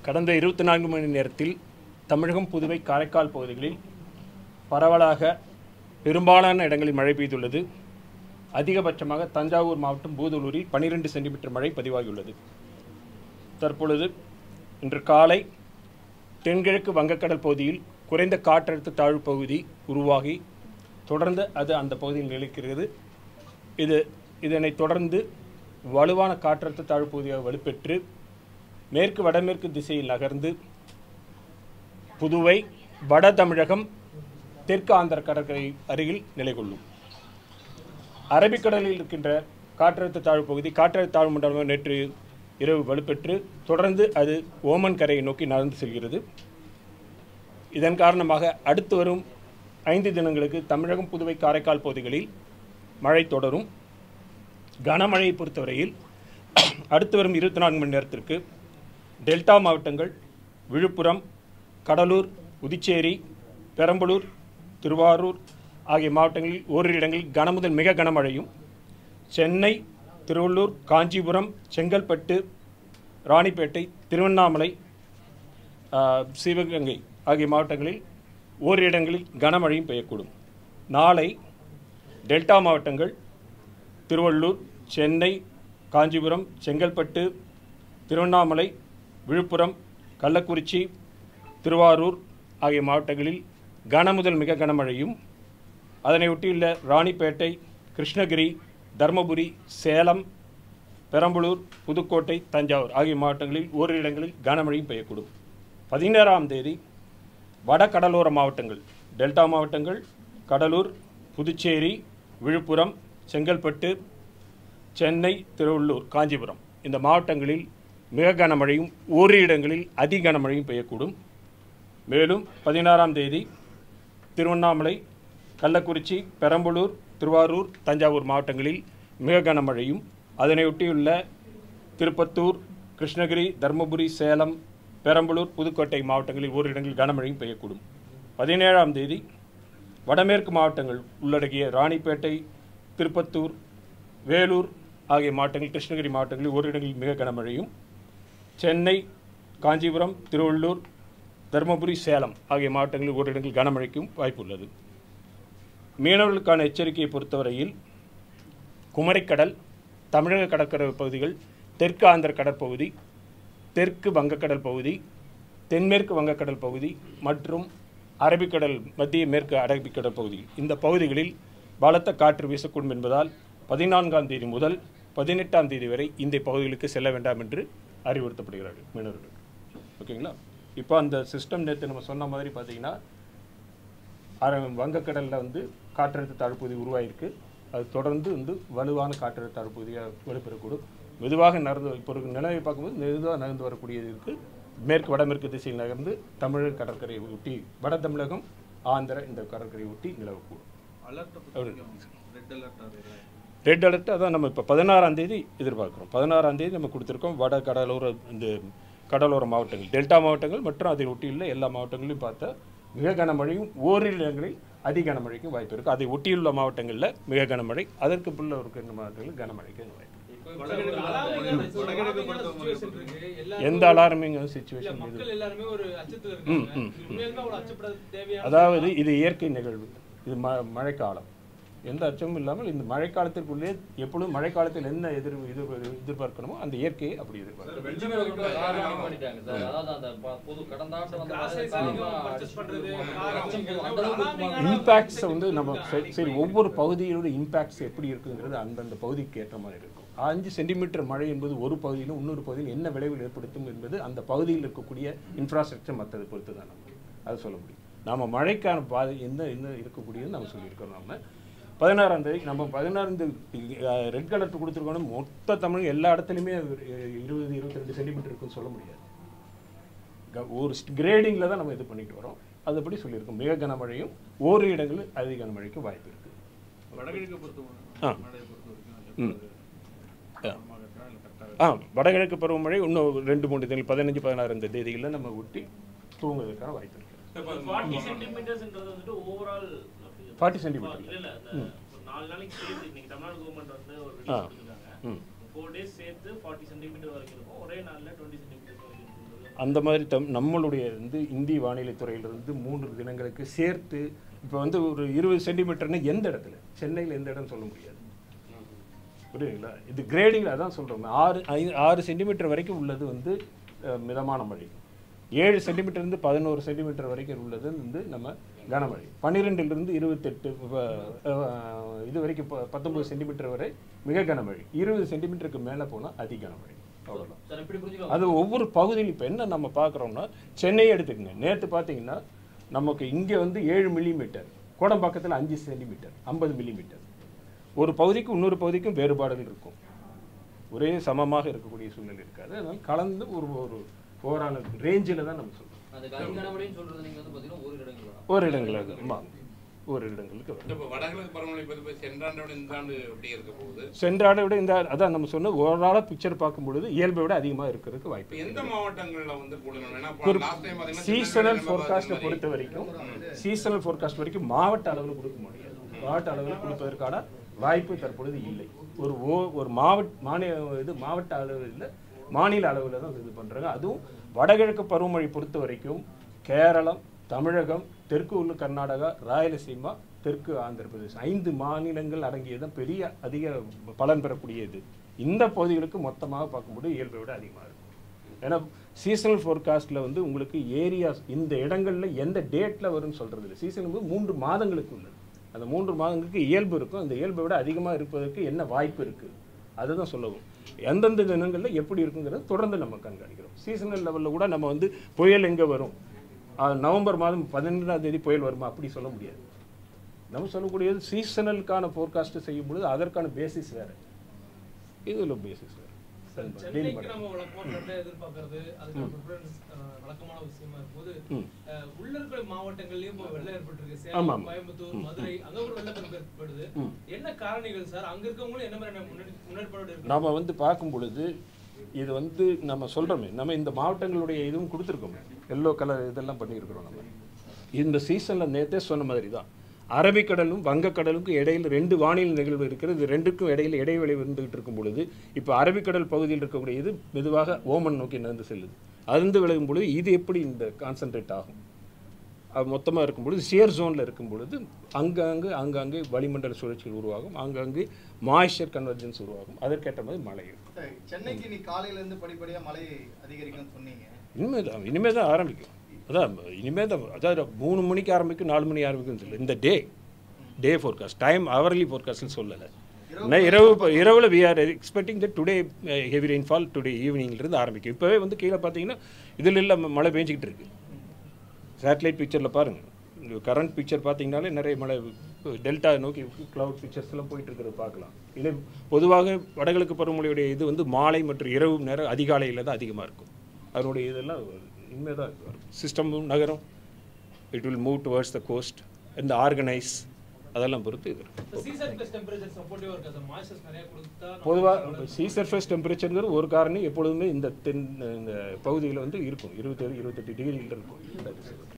கடந்த 24 மணி நேரத்தில் தமிழகம், புதுவை, காரைக்கால் பகுதிகளில் பரவலாக பெரும்பாலான இடங்களில் மழை பெய்துள்ளது. அதிகபட்சமாக தஞ்சாவூர் மாவட்டம் பூதலூரில் 12 சென்டிமீட்டர் மழை பதிவாகியுள்ளது. தற்பொழுது இன்று காலை தென்கிழக்கு வங்கக்கடல் பகுதியில் குறைந்த காற்றழுத்த தாழ்வு பகுதி உருவாகி தொடர்ந்து அது அந்த பகுதியில் நிலைக்கிறது. இதனைத் தொடர்ந்து வலுவான காற்றழுத்த தாழ்வு பகுதியாக வலுப்பெற்று மேற்கு வடமேற்கு திசையில் நகர்ந்து புதுவை, வட தமிழகம், தெற்கு ஆந்திர கடற்கரை அருகில் நிலை கொள்ளும். அரபிக்கடலில் இருக்கின்ற காற்றழுத்த தாழ்வு பகுதி காற்றழுத்த தாழ்வு மண்டலம் நேற்று இரவு வலுப்பெற்று தொடர்ந்து அது ஓமன் கரையை நோக்கி நகர்ந்து செல்கிறது. இதன் காரணமாக அடுத்து வரும் 5 தினங்களுக்கு தமிழகம், புதுவை, காரைக்கால் பகுதிகளில் மழை தொடரும். கனமழையை பொறுத்தவரையில் அடுத்து வரும் 24 மணி நேரத்திற்கு டெல்டா மாவட்டங்கள் விழுப்புரம், கடலூர், புதுச்சேரி, பெரம்பலூர், திருவாரூர் ஆகிய மாவட்டங்களில் ஓரிரு இடங்களில் கனமுதல் மிக கனமழையும், சென்னை, திருவள்ளூர், காஞ்சிபுரம், செங்கல்பட்டு, ராணிப்பேட்டை, திருவண்ணாமலை, சிவகங்கை ஆகிய மாவட்டங்களில் ஓரிரு இடங்களில் கனமழையும் பெய்யக்கூடும். நாளை டெல்டா மாவட்டங்கள் திருவள்ளூர், சென்னை, காஞ்சிபுரம், செங்கல்பட்டு, திருவண்ணாமலை, விழுப்புரம், கள்ளக்குறிச்சி, திருவாரூர் ஆகிய மாவட்டங்களில் கனமுதல் மிக கனமழையும், அதனை ஒட்டியுள்ள ராணிப்பேட்டை, கிருஷ்ணகிரி, தருமபுரி, சேலம், பெரம்பலூர், புதுக்கோட்டை, தஞ்சாவூர் ஆகிய மாவட்டங்களில் ஓரிரு இடங்களில் கனமழையும் பெய்யக்கூடும். 16ஆம் தேதி வட கடலோர மாவட்டங்கள் டெல்டா மாவட்டங்கள் கடலூர், புதுச்சேரி, விழுப்புரம், செங்கல்பட்டு, சென்னை, திருவள்ளூர், காஞ்சிபுரம் இந்த மாவட்டங்களில் மிக கனமழையும் ஓரிரு இடங்களில் அதி கனமழையும் பெய்யக்கூடும். மேலும் 16ஆம் தேதி திருவண்ணாமலை, கள்ளக்குறிச்சி, பெரம்பலூர், திருவாரூர், தஞ்சாவூர் மாவட்டங்களில் மிக கனமழையும், அதனையொட்டியுள்ள திருப்பத்தூர், கிருஷ்ணகிரி, தருமபுரி, சேலம், பெரம்பலூர், புதுக்கோட்டை மாவட்டங்களில் ஓரிரு இடங்களில் கனமழையும் பெய்யக்கூடும். 17ஆம் தேதி வடமேற்கு மாவட்டங்கள் உள்ளடக்கிய ராணிப்பேட்டை, திருப்பத்தூர், வேலூர் ஆகிய மாவட்டங்கள், கிருஷ்ணகிரி மாவட்டங்களில் ஓரிரு இடங்களில் மிக கனமழையும், சென்னை, காஞ்சிபுரம், திருவள்ளூர், தருமபுரி, சேலம் ஆகிய மாவட்டங்களில் ஓரிரு இடங்களில் கனமழைக்கும் வாய்ப்புள்ளது. மீனவர்களுக்கான எச்சரிக்கையை பொறுத்தவரையில் குமரிக்கடல், தமிழக கடற்கரை பகுதிகள், தெற்கு ஆந்திர கடற்பகுதி, தெற்கு வங்கக்கடல் பகுதி, தென்மேற்கு வங்கக்கடல் பகுதி மற்றும் அரபிக்கடல், மத்திய மேற்கு அரபிக்கடல் பகுதி இந்த பகுதிகளில் பலத்த காற்று வீசக்கூடும் என்பதால் 14ஆம் தேதி முதல் 18ஆம் தேதி வரை இந்த பகுதிகளுக்கு செல்ல வேண்டாம் என்று அறிவுறுத்தப்படுகிறார்கள் மீனவர்கள். ஓகேங்களா? இப்போ அந்த சிஸ்டம் நேற்று நம்ம சொன்ன மாதிரி பார்த்தீங்கன்னா வங்கக்கடலில் காற்றழுத்த தாழ்வு பகுதி உருவாயிருக்கு. அது தொடர்ந்து வலுவான காற்றழுத்த தாழ்வு பகுதியாக வலுப்பெறக்கூடும். மெதுவாக நகர்ந்து இப்போ ஒரு நிலவை பார்க்கும்போது மெதுவாக நகர்ந்து வரக்கூடியது இருக்குது. மேற்கு வடமேற்கு திசையில் நகர்ந்து தமிழக கடற்கரையை ஒட்டி வட தமிழகம், ஆந்திர இந்த கடற்கரையை ஒட்டி நிலவக்கூடும். ரெட் அலர்ட் அதான் நம்ம இப்போ 16ஆம் தேதி எதிர்பார்க்குறோம். 16ஆம் தேதி நம்ம கொடுத்துருக்கோம். வட கடலோர இந்த கடலோர மாவட்டங்கள், டெல்டா மாவட்டங்கள் மற்றும் அதை ஒட்டியுள்ள எல்லா மாவட்டங்களையும் பார்த்தா மிக கனமழையும் ஓரிரு இடங்களில் அதி கனமழைக்கும் வாய்ப்பு இருக்குது. அதை ஒட்டியுள்ள மாவட்டங்களில் மிக கனமழை, அதற்கு புள்ள இருக்கிற மாவட்டங்களில் கனமழைக்கு வாய்ப்பு. எந்த அலாரமிங் சிச்சுவேஷன் அதாவது இது இயற்கை நிகழ்வு, இது மழைக்காலம். எந்த அச்சமும் இல்லாமல் இந்த மழைக்காலத்திற்குள்ளே எப்பொழுதும் மழைக்காலத்தில் என்ன எதிர்பார்க்கணுமோ அந்த இயற்கையை அப்படி எதிர்பார்க்கணும். இம்பாக்ட்ஸ் நம்ம சரி ஒவ்வொரு பகுதியோட இம்பாக்ட்ஸ் எப்படி இருக்குங்கிறது அந்தந்த பகுதிக்கு ஏற்ற மாதிரி இருக்கும். 5 சென்டிமீட்டர் மழை என்பது ஒரு பகுதியிலும் இன்னொரு பகுதியில் என்ன விளைவில் ஏற்படுத்தும் என்பது அந்த பகுதியில் இருக்கக்கூடிய இன்ஃப்ராஸ்ட்ரக்சர் மற்றதை பொறுத்து தான் நமக்கு அதை சொல்ல முடியும். நாம் மழைக்கான பாதை என்ன இருக்கக்கூடியது நம்ம சொல்லியிருக்கோம். நம்ம 16ஆம் தேதி நம்ம 16 ரெட் அலர்ட் கொடுத்துருக்கோம். மொத்த தமிழ் எல்லா இடத்துலையுமே 20-22 சென்டிமீட்டர் இருக்குன்னு சொல்ல முடியாது. ஒரு கிரேடிங்கில் தான் நம்ம இது பண்ணிட்டு வரோம். அதுபடி சொல்லியிருக்கோம். மிக கனமழையும் ஓரிரு இடங்களில் அதிக கனமழைக்கு வாய்ப்பு இருக்குது. வடகிழக்கு பருவமழை இன்னும் 2-3 தினங்கள் 15-16 இந்த தேதிகளில் நம்ம ஒட்டி தூங்குவதற்கான வாய்ப்பு இருக்குது. 40 சென்டிமீட்டர் 4 நாளைக்கு சேர்த்து இன்னைக்கு தமிழ்நாடு கவர்மெண்ட் ஒரு வீடியோ கொடுத்திருக்காங்க. 4 டேஸ் சேர்த்து 40 சென்டிமீட்டர் வரைக்கும் இருக்கும். ஒரே நாள்ல 20 சென்டிமீட்டர் வரைக்கும் இருக்கும். அந்த மாதிரி நம்மளுடைய வந்து இந்திய வானிலை துறையிலிருந்து 3 தினங்களுக்கு சேர்த்து இப்போ வந்து ஒரு 20 சென்டிமீட்டர்னு எந்த இடத்துல சென்னையில் எந்த இடம் சொல்ல முடியாது. புரியுதுங்களா? இது கிரேடிங் அதான் சொல்கிறோம். 6 சென்டிமீட்டர் வரைக்கும் உள்ளது வந்து மிதமான மழை, 7 சென்டிமீட்டர்லேருந்து 11 சென்டிமீட்டர் வரைக்கும் உள்ளது வந்து நம்ம கனமழை, 12லிருந்து 28 இது வரைக்கும் 19 சென்டிமீட்டர் வரை மிக கனமழை, 20 சென்டிமீட்டருக்கு மேலே போனால் அதி கனமழை. அவ்வளோதான். அது ஒவ்வொரு பகுதியில் இப்போ என்ன நம்ம பார்க்குறோம்னா சென்னையை எடுத்துக்கங்க. நேற்று பார்த்தீங்கன்னா நமக்கு இங்கே வந்து 7 மில்லிமீட்டர், கோடம்பாக்கத்தில் 5 சென்டிமீட்டர், 50 மில்லிமீட்டர். ஒரு பகுதிக்கும் இன்னொரு பகுதிக்கும் வேறுபாடுகள் இருக்கும், ஒரே சமமாக இருக்கக்கூடிய சூழ்நிலை இருக்காது. அதனால் கலந்து ஒரு ஓவரால் ரேஞ்சில் தான் நம்ம சொல்கிறோம். ஒரு இடங்களுக்கு சென்றாண்டை விட இந்த அதான் நம்ம சொன்ன ஓவராலாக பிக்சர் பார்க்கும்பொழுது இயல்பை விட அதிகமாக இருக்கிறதுக்கு வாய்ப்பு. எந்த மாவட்டங்களில் வந்து சீசனல் ஃபோர்காஸ்ட்டை பொறுத்த வரைக்கும் மாவட்ட அளவில் கொடுக்க முடியாது. மாவட்ட அளவில் கொடுப்பதற்கான வாய்ப்பு தற்பொழுது இல்லை. ஒரு மாவட்ட அளவில் இல்லை, மாநில அளவில் தான் இது பண்ணுறாங்க. அதுவும் வடகிழக்கு பருவமழை பொறுத்த வரைக்கும் கேரளம், தமிழகம், தெற்கு உள்ள கர்நாடகா, ராயலசீமா, தெற்கு ஆந்திர பிரதேசம் 5 மாநிலங்கள் அடங்கியதான் பெரிய அதிக பலன் பெறக்கூடியது. இந்த பகுதிகளுக்கு மொத்தமாக பார்க்கும்போது இயல்பை விட அதிகமாக இருக்கும். ஏன்னா சீசனல் ஃபோர்காஸ்ட்டில் வந்து உங்களுக்கு ஏரியாஸ் இந்த இடங்களில் எந்த டேட்டில் வரும்னு சொல்கிறது இல்லை. சீசன் வந்து 3 மாதங்களுக்கு உள்ளது. அந்த 3 மாதங்களுக்கு இயல்பு இருக்கும். அந்த இயல்பை விட அதிகமாக இருப்பதற்கு என்ன வாய்ப்பு இருக்குது அதுதான் சொல்லவும். எந்தெந்த தினங்களில் எப்படி இருக்குங்கிறத தொடர்ந்து நம்ம கண்காணிக்கிறோம். சீசனல் லெவலில் கூட நம்ம வந்து புயல் எங்கே வரும், நவம்பர் மாதம் 12ஆம் தேதி புயல் வருமா அப்படி சொல்ல முடியாது. நம்ம சொல்லக்கூடியது சீசனலுக்கான ஃபோர்காஸ்ட்டு செய்யும் பொழுது அதற்கான பேசிஸ் வேறு, இதில் பேசிஸ் வேறு. நாம வந்து பார்க்கும் பொழுது இது வந்து நம்ம சொல்றோமே, நம்ம இந்த மாவட்டங்களுடைய இதுவும் கொடுத்துருக்கோம், எல்லோ கலர் இதெல்லாம் பண்ணியிருக்கிறோம். நம்ம இந்த சீசனில் நேற்றே சொன்ன மாதிரி தான் அரபிக்கடலும் வங்கக்கடலுக்கும் இடையில் 2 வானிலை நிகழ்வு இருக்கிறது. இது 2க்கும் இடையில் இடைவெளி வந்துகிட்டு இருக்கும் பொழுது இப்போ அரபிக்கடல் பகுதியில் இருக்கக்கூடிய இது மெதுவாக ஓமன் நோக்கி நடந்து செல்லுது. அது விலகும் பொழுது இது எப்படி இந்த கான்சன்ட்ரேட் ஆகும், அது மொத்தமாக இருக்கும் பொழுது ஷியர் ஜோனில் இருக்கும் பொழுது ஆங்காங்கே வளிமண்டல சுழற்சிகள் உருவாகும், ஆங்காங்கே மாய்ஸ்சர் கன்வர்ஜென்ஸ் உருவாகும். அதற்கேற்ற மாதிரி மழை இருக்கும். சென்னைக்கு நீ காலையிலேருந்து படிப்படியாக மழை அதிகரிக்கும்னு சொன்னீங்க. இனிமேல் தான் ஆரம்பிக்கும். அதான் இனிமேல் தான், அதாவது 3 மணிக்கு ஆரம்பிக்கும், 4 மணி ஆரம்பிக்கும் சொல்லலை. இந்த டே ஃபோர்காஸ்ட் டைம் அவர்லி ஃபோர்காஸ்ட்னு சொல்லலை. இரவில் we are expecting that today heavy rainfall today ஈவினிங்லேருந்து ஆரம்பிக்கும். இப்போவே வந்து கீழே பார்த்தீங்கன்னா இதில் இல்லை மழை பெஞ்சிக்கிட்டு இருக்குது. சேட்டலைட் பிக்சரில் பாருங்கள், கரண்ட் பிக்சர் பார்த்தீங்கன்னாலே நிறைய மழை டெல்டா நோக்கி க்ளவுட் பிக்சர்ஸ்லாம் போயிட்டு இருக்கிறது பார்க்கலாம். இல்லை பொதுவாக வடகிழக்கு பருவமழையுடைய இது வந்து மாலை மற்றும் இரவு நேரம் அதிகாலையில் தான் அதிகமாக இருக்கும். அதனுடைய இதெல்லாம் இனிமேல் தான் சிஸ்டமும் நகரம், it will move towards the coast and organise, அதெல்லாம் பொறுத்து இது பொதுவாக சீ சர்ஃபேஸ் டெம்பரேச்சருங்கிறது ஒரு காரணம் எப்பொழுதுமே இந்த பகுதியில் வந்து இருக்கும், 27-28 டிகிரியில் இருக்கும்.